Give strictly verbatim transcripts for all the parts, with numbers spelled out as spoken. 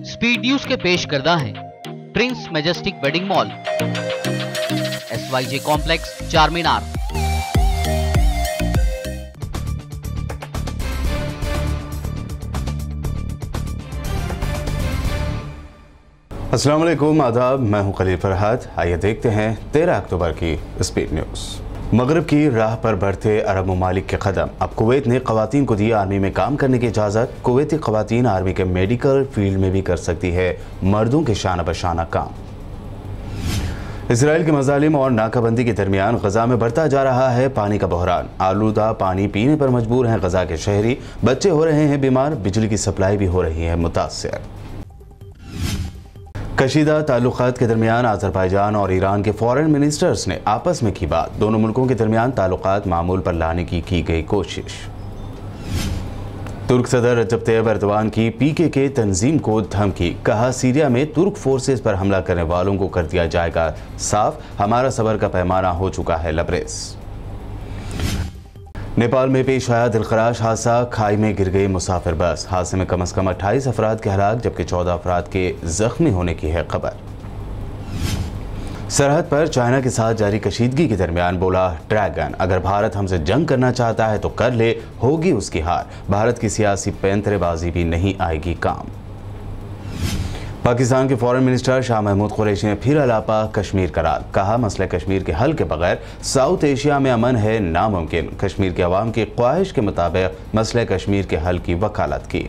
Speed news के पेश करदा है prince majestic wedding mall, S Y J complex, Charminar. अस्सलाम वालेकुम, आदाब। मैं हूं खलील फरहाद। आइए देखते हैं तेरह अक्टूबर की स्पीड न्यूज़। मगरब की राह पर बढ़ते अरब ममालिक के कदम। अब कुवैत ने ख़वातीन को दी आर्मी में काम करने की इजाज़त। कुवैती ख़वातीन आर्मी के मेडिकल फील्ड में भी कर सकती है मर्दों के शाना बशाना काम। इसराइल के मज़ालिम और नाकाबंदी के दरमियान गजा में बढ़ता जा रहा है पानी का बहरान। आलूदा पानी पीने पर मजबूर हैं गजा के शहरी, बच्चे हो रहे हैं बीमार, बिजली की सप्लाई भी हो रही है मुतासिर। कशीदा ताल्लुकात के दरमियान अज़रबैजान और ईरान के फॉरेन मिनिस्टर्स ने आपस में की बात। दोनों मुल्कों के दरमियान ताल्लुकात मामूल पर लाने की की गई कोशिश। तुर्क सदर रजब तैयब एर्दोगान की पीके के तंजीम को धमकी। कहा सीरिया में तुर्क फोर्सेस पर हमला करने वालों को कर दिया जाएगा साफ, हमारा सबर का पैमाना हो चुका है लबरेज। नेपाल में पेश आया दिलखराश हादसा, खाई में गिर गई मुसाफिर बस। हादसे में कम से कम अट्ठाईस अफराद के हलाक जबकि चौदह अफराद के जख्मी होने की है खबर। सरहद पर चाइना के साथ जारी कशीदगी के दरमियान बोला ड्रैगन, अगर भारत हमसे जंग करना चाहता है तो कर ले, होगी उसकी हार। भारत की सियासी पैंतरेबाजी भी नहीं आएगी काम। पाकिस्तान के फॉरेन मिनिस्टर शाह महमूद कुरैशी ने फिर अलापा कश्मीर करार। कहा मसले कश्मीर के हल के बगैर साउथ एशिया में अमन है नामुमकिन। कश्मीर के अवाम की ख्वाहिश के मुताबिक मसले कश्मीर के हल की वकालत की।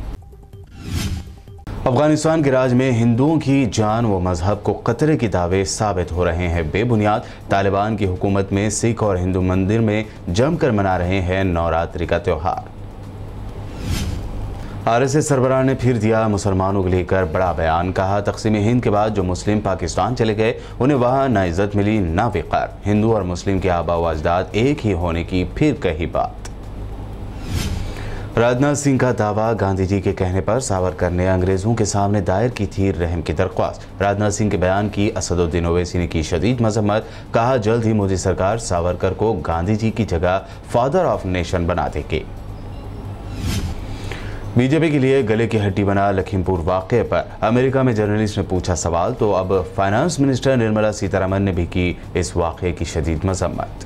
अफगानिस्तान के राज में हिंदुओं की जान व मजहब को खतरे की दावे साबित हो रहे हैं बेबुनियाद। तालिबान की हुकूमत में सिख और हिंदू मंदिर में जमकर मना रहे हैं नवरात्रि का त्योहार। आर एस एस सरबराह ने फिर दिया मुसलमानों को लेकर बड़ा बयान। कहा तकसीम हिंद के बाद जो मुस्लिम पाकिस्तान चले गए उन्हें वहाँ ना इज्जत मिली ना विकार। हिंदू और मुस्लिम के आबा व अजदाद एक ही होने की फिर कही बात। राजनाथ सिंह का दावा, गांधी जी के कहने पर सावरकर ने अंग्रेजों के सामने दायर की थी रहम की दरख्वास्त। राजनाथ सिंह के बयान की असदुद्दीन ओवैसी ने की शदीद मजम्मत। कहा जल्द ही मोदी सरकार सावरकर को गांधी जी की जगह फादर ऑफ नेशन बना देगी। बीजेपी के लिए गले की हड्डी बना लखीमपुर वाक़े पर अमेरिका में जर्नलिस्ट ने पूछा सवाल तो अब फाइनेंस मिनिस्टर निर्मला सीतारमण ने भी की इस वाक़े की शदीद मजम्मत।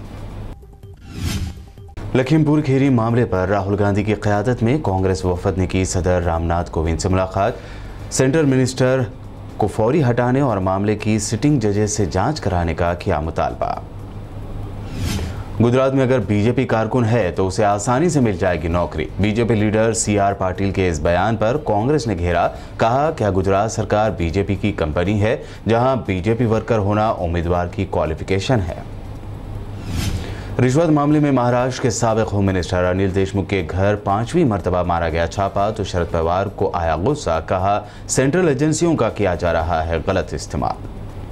लखीमपुर खीरी मामले पर राहुल गांधी की क़यादत में कांग्रेस वफद ने की सदर रामनाथ कोविंद से मुलाकात। सेंट्रल मिनिस्टर को फौरी हटाने और मामले की सिटिंग जजेस से जांच कराने का किया मुतालबा। गुजरात में अगर बीजेपी कारकुन है तो उसे आसानी से मिल जाएगी नौकरी। BJP leader C R Patil के इस बयान पर कांग्रेस ने घेरा। कहा क्या गुजरात सरकार बीजेपी की कंपनी है जहां बीजेपी वर्कर होना उम्मीदवार की क्वालिफिकेशन है। रिश्वत मामले में महाराष्ट्र के साबिक होम मिनिस्टर अनिल देशमुख के घर पांचवी मर्तबा मारा गया छापा तो शरद पवार को आया गुस्सा। कहा सेंट्रल एजेंसियों का किया जा रहा है गलत इस्तेमाल।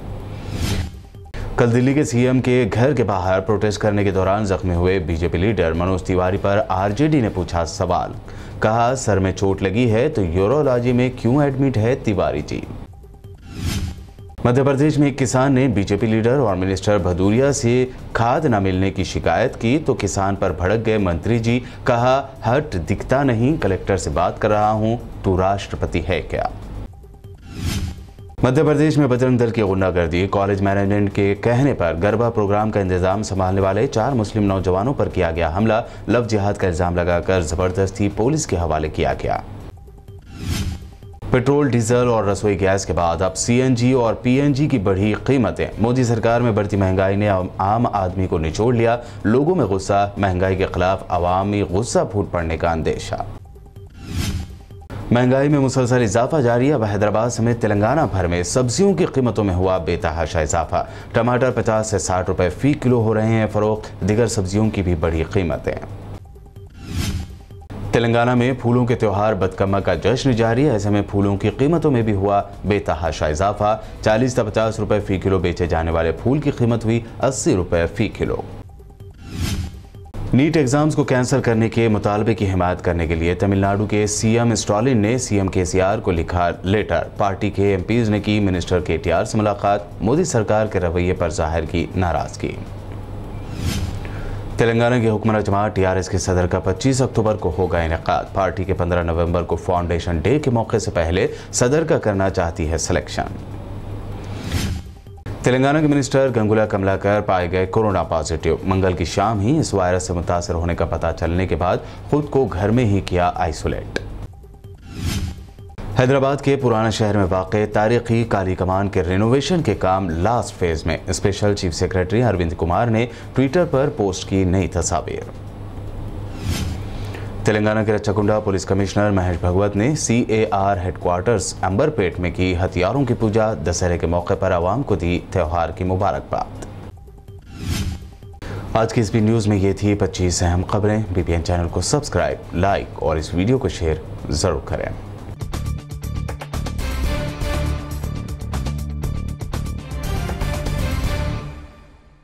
कल दिल्ली के सीएम के घर के बाहर प्रोटेस्ट करने के दौरान जख्मी हुए बीजेपी लीडर मनोज तिवारी पर आरजेडी ने पूछा सवाल। कहा सर में चोट लगी है तो यूरोलॉजी में क्यों एडमिट है तिवारी जी। मध्य प्रदेश में एक किसान ने बीजेपी लीडर और मिनिस्टर भदौरिया से खाद न मिलने की शिकायत की तो किसान पर भड़क गए मंत्री जी। कहा हट दिखता नहीं, कलेक्टर से बात कर रहा हूं, तू राष्ट्रपति है क्या। मध्य प्रदेश में बजरंग दल की गुंडागर्दी। कॉलेज मैनेजमेंट के कहने पर गरबा प्रोग्राम का इंतजाम संभालने वाले चार मुस्लिम नौजवानों पर किया गया हमला। लव जिहाद का इल्जाम लगाकर जबरदस्ती पुलिस के हवाले किया गया। पेट्रोल, डीजल और रसोई गैस के बाद अब सीएनजी और पीएनजी की बढ़ी कीमतें। मोदी सरकार में बढ़ती महंगाई ने आम आदमी को निचोड़ लिया। लोगों में गुस्सा, महंगाई के खिलाफ अवामी गुस्सा फूट पड़ने का अंदेशा। महंगाई में मुसलसल इजाफा जारी। अब हैदराबाद समेत तेलंगाना भर में सब्जियों की कीमतों में हुआ बेतहाशा इजाफा। टमाटर पचास से साठ रुपए फी किलो हो रहे हैं फरोख्त। दीगर सब्जियों की भी बढ़ी कीमतें। तेलंगाना में फूलों के त्योहार बदकम्मा का जश्न जारी है। ऐसे में फूलों की कीमतों में भी हुआ बेतहाशा इजाफा। चालीस से पचास रुपए फी किलो बेचे जाने वाले फूल की कीमत हुई अस्सी रुपए फी किलो। नीट एग्जाम्स को कैंसिल करने के मुतालबे की हिमायत करने के लिए तमिलनाडु के सीएम स्टालिन ने सीएम केसीआर को लिखा लेटर। पार्टी के एमपीज ने की मिनिस्टर केटीआर से मुलाकात। मोदी सरकार के रवैये पर जाहिर की नाराजगी। तेलंगाना की हुक्मरान जमात टीआरएस के सदर का पच्चीस अक्टूबर को होगा इनेकाद। पार्टी के पंद्रह नवंबर को फाउंडेशन डे के मौके से पहले सदर का करना चाहती है सिलेक्शन। तेलंगाना के मिनिस्टर गंगुला कमलाकर पाए गए कोरोना पॉजिटिव। मंगल की शाम ही इस वायरस से मुतासर होने का पता चलने के बाद खुद को घर में ही किया आइसोलेट। हैदराबाद के पुराना शहर में वाक़े तारीखी काली कमान के रेनोवेशन के काम लास्ट फेज में। Special chief secretary Arvind Kumar ने ट्विटर पर पोस्ट की नई तस्वीर। तेलंगाना के रच्चाकुंडा पुलिस कमिश्नर महेश भगवत ने सीएआर हेडक्वार्टर्स अंबरपेट में की हथियारों की पूजा। दशहरे के मौके पर आवाम को दी त्यौहार की मुबारकबाद। आज की इस बी न्यूज़ में ये थी पच्चीस अहम खबरें। बीपीएन चैनल को सब्सक्राइब, लाइक और इस वीडियो को शेयर ज़रूर करें।